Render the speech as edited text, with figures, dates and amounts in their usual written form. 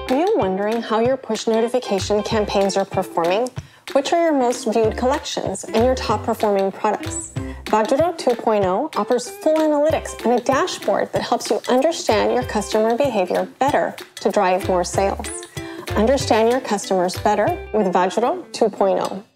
Are you wondering how your push notification campaigns are performing? Which are your most viewed collections and your top performing products? Vajro 2.0 offers full analytics and a dashboard that helps you understand your customer behavior better to drive more sales. Understand your customers better with Vajro 2.0.